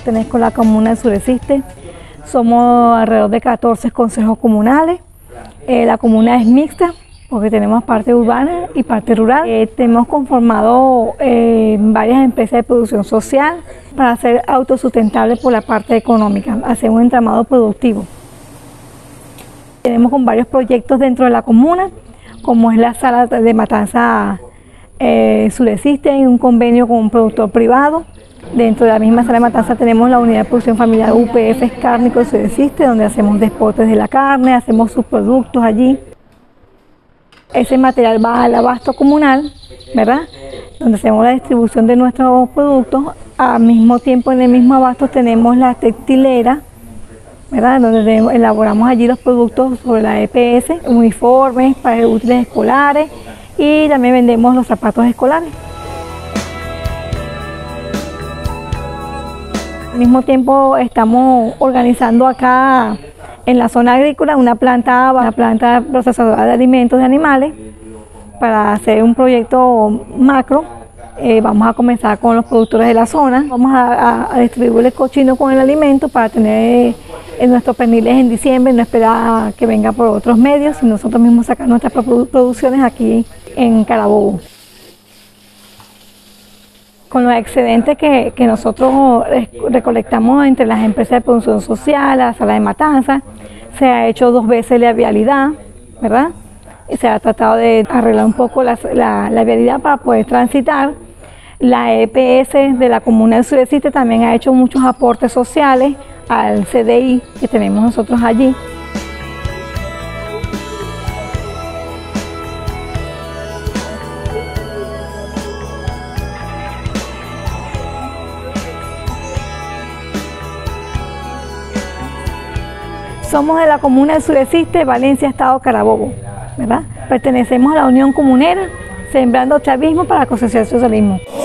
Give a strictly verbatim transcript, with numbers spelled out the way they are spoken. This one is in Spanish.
pertenezco a la comuna de Sureciste. Somos alrededor de catorce consejos comunales. Eh, la comuna es mixta porque tenemos parte urbana y parte rural. Eh, tenemos conformado eh, varias empresas de producción social para ser autosustentables por la parte económica, hacer un entramado productivo. Tenemos con varios proyectos dentro de la comuna, como es la sala de matanza eh, Sureciste, en un convenio con un productor privado. Dentro de la misma sala de matanza tenemos la unidad de producción familiar U P F Cárnico Sureciste, donde hacemos deportes de la carne, hacemos subproductos allí. Ese material va al abasto comunal, ¿verdad?, donde hacemos la distribución de nuestros productos. Al mismo tiempo, en el mismo abasto tenemos la textilera, ¿verdad?, donde elaboramos allí los productos sobre la E P S, uniformes para útiles escolares, y también vendemos los zapatos escolares. Al mismo tiempo estamos organizando acá en la zona agrícola una planta, una planta procesadora de alimentos de animales para hacer un proyecto macro. Eh, vamos a comenzar con los productores de la zona. Vamos a, a, a distribuir el cochino con el alimento para tener en nuestros perniles en diciembre, no esperar a que venga por otros medios, sino nosotros mismos sacar nuestras produ producciones aquí en Carabobo. Con los excedentes que, que nosotros recolectamos entre las empresas de producción social, la sala de matanza, se ha hecho dos veces la vialidad, ¿verdad? Y se ha tratado de arreglar un poco la, la, la vialidad para poder transitar. La E P S de la comuna de Sureciste también ha hecho muchos aportes sociales al C D I que tenemos nosotros allí. Somos de la comuna de Sureciste, Valencia, Estado Carabobo, ¿verdad? Pertenecemos a la Unión Comunera, Sembrando Chavismo para Cosechar Socialismo.